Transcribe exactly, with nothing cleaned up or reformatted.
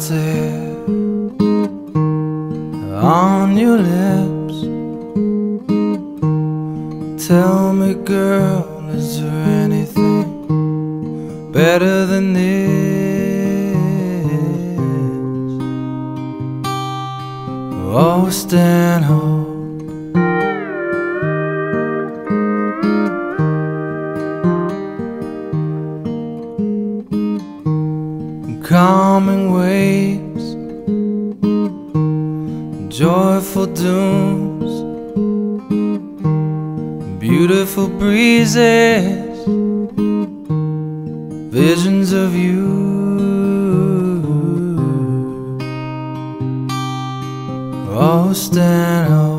tear on your lips. Tell me, girl, is there anything better than this? Oh, Stanhope, calming waves, joyful dooms, beautiful breezes, visions of you. Oh, Stanhope.